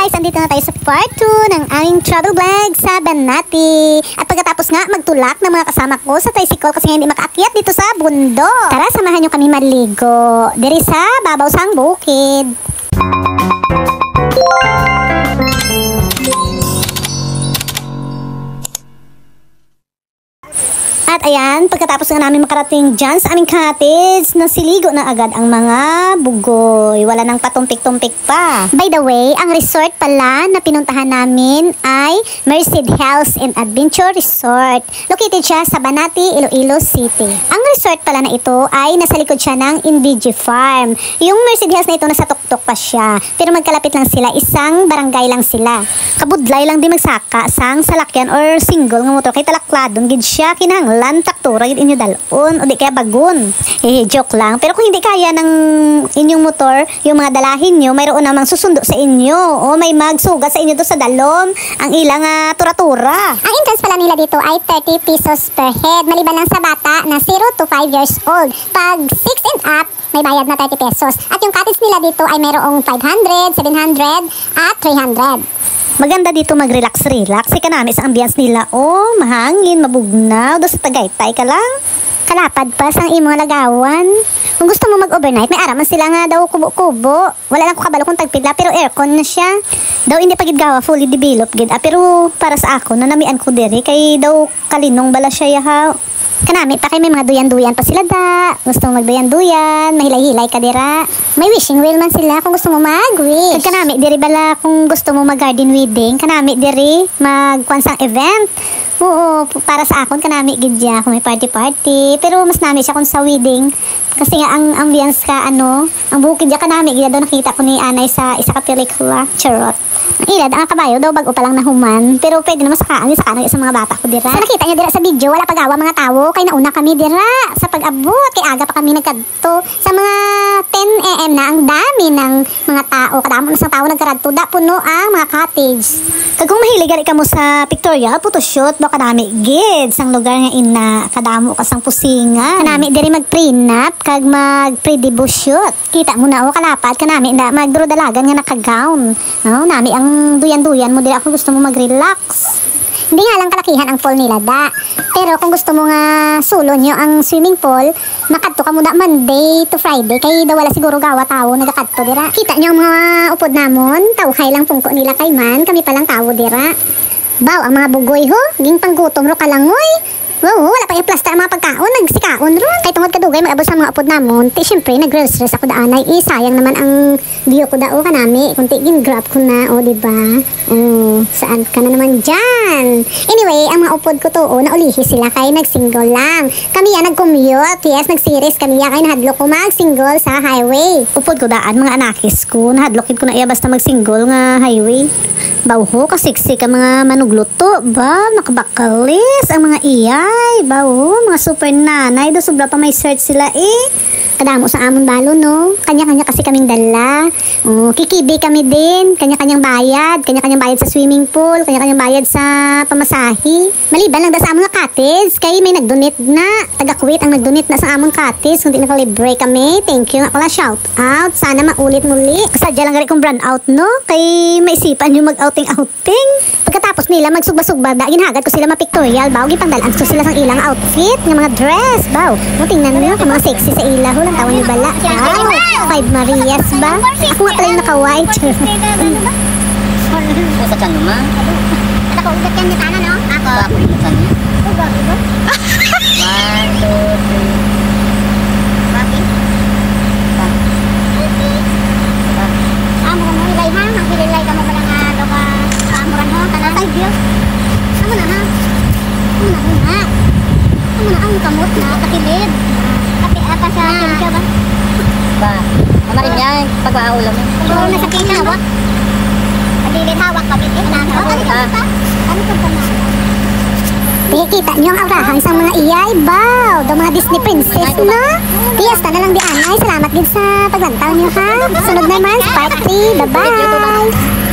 guys, andito na tayo sa part 2 ng aming travel vlog sa Banati. At pagkatapos nga magtulak ng mga kasama ko sa tricycle kasi hindi makaakyat dito sa bundok. Tara, samahan nyo kami maligo diri sa babaw sang bukid. At ayan, pagkatapos nga namin makarating dyan sa aming cottage, nasiligo na agad ang mga bugoy. Wala nang patumpik-tumpik pa. By the way, ang resort pala na pinuntahan namin ay Merced Health and Adventure Resort. Located siya sa Banati, Iloilo City. Ang resort pala na ito ay nasa likod siya ng Inbiji Farm. Yung Merced Health na ito nasa tuktok pa siya. Pero magkalapit lang sila, isang barangay lang sila. Kabudlay lang di magsaka sang salakyan or single ng motor kay talakladon gid siya kinahanglan taktura yun inyo dalon o di kaya bagun. Joke lang. Pero kung hindi kaya ng inyong motor, yung mga dalahin nyo, mayroon namang susundo sa inyo o may magsugat sa inyo doon sa dalom ang ilang tura-tura. Ang entrance pala nila dito ay 30 pesos per head maliban lang sa bata na 0 to 5 years old. Pag 6 and up, may bayad na 30 pesos. At yung cottage nila dito ay mayroong 500, 700 at 300. Maganda dito mag-relax-relax. Ika namin sa ambience nila. Oh, mahangin, mabugnaw. Doon sa Tagaytay ka lang. Kalapad pa sa imong lagawan. Kung gusto mo mag-overnight, may araman sila nga daw kubo-kubo. Wala lang ko kabalo kung tagpidla, pero aircon na siya. Daw hindi pagid gawa, fully developed gid. Pero para sa ako, nanamian ko diri. Kay daw kalinong bala siya yahaw. Kanami pa kay may mga duyan-duyan pa sila da. Gusto mo magduyan-duyan, mahilay-hilay ka dira. May wishing well man sila kung gusto mo mag-wish. Kanami diri bala kung gusto mo mag-garden wedding. Kanami diri magkwansang event. Oo, para sa akon kanami gid ya kung may party-party. Pero mas nami siya kung sa wedding. Kasi nga ang ambience ka ang bukid ya kanami gid daw nakita ko ni Anay sa isa ka pelikula. Charot. Ang ilad, ang kabayo daw bago pa lang nahuman. Pero pwede naman sakaan sa mga bata ko dira. Sa nakita nyo dira sa video, wala pag-awa mga tao. Kay nauna kami dira sa pag-abot. Kay aga pa kami nagkadto. Sa mga 10 AM na, ang dami ng mga tao. Kadamo na sa tao nagkaradto. Da puno ang mga cottage. Kag kung mahilig ka mo sa pictorial, photoshoot, baka dami gid sang lugar nga ina. Kadamo ka sang pusingan. Kanami diri mag-prenup, kag mag-pre-debut shoot. Kita mo na o kalapad, kanami na magduro-dalagan nga naka-gown. Nami ang duyan-duyan mo dira kung gusto mo mag-relax. Hindi nga lang kalakihan ang pool nila da. Pero kung gusto mo nga sulo nyo ang swimming pool, makadto ka muna Monday to Friday. Kay daw wala siguro gawa tao nagakadto dira. Kita nyo ang mga upod namon, tawhay lang pungko nila kay man, kami palang tao dira. Baw, ang mga bugoy ho, ging panggutom ro kalangoy. Wow, wala pa yung plaster ang mga pagkaon, nagsikaon ro. Kay tungod kadugay mag-abot sa mga upod namon, syempre nag-stress ako daanay. Sayang naman ang view ko dao kanami. Kunti gin-grab ko na, diba? Saan ka na naman dyan? Anyway, ang mga upod ko to, naulihi sila kay nag-single lang. Kami nag-commute, yes, nag-series kami kay nahadlok ko mag-single sa highway. Upod ko daan, mga anakis ko, nahadlokid ko na iya basta mag-single nga highway. Bawho, kasiksi ka mga manugluto, ba? Nakabakalis ang mga iyay, bawho, mga super nanay, do sobra pa may search sila Kadamo sa amon balo, no? Kanya-kanya kasi kaming dala. Kikibi kami din. Kanya-kanyang bayad. Kanya-kanyang bayad sa swimming pool. Kanya-kanyang bayad sa pamasahe. Maliban lang da sa amon nga cottage. Kay may nag-donate na. Taga-Kuwait ang nag-donate na sa amon cottage. Kung di nakalibre kami. Thank you nga pala. Shout out. Sana maulit muli. Sadya lang gari kong brand out, no? Kay maisipan yung mag-outing-outing. Pagkatapos nila magsugba-sugba, ginhagad ko sila ma-pictorial. Baw, gipangdalan ko sila sang ilang outfit. Ng mga dress. Baw, tingnan nyo. Mga sexy sa ila. Ang tawag ni Bala. Wow! 5 Marias ba? Ako nga pala yung naka-white. Sa tiyan mo, ma? At ako, ugat yan niya sana, no? Ako. Ako, ugat niya. Oh, gabi ba? 1, 2, 3. Bakit? Amo mo, hilay ha? Maghilay ka mo pala nga daw ka kaamuran ho? Tanan? 5 years? Amo na ha? Amo na. Amo na ang kamot na kakilid. Apa sa kinka ba? Ba? Mamarin niya, pag-aulam mo. Puro na sa kinka, wak? Padilit hawak, pabitin na. Ano ka ba? Kita nyo ang aurahan sa mga iyay, baw! Daw mga Disney princess, no? Fiesta na lang di anay. Salamat din sa paglantaw nyo, ha? Sunod naman, part 3. Bye-bye!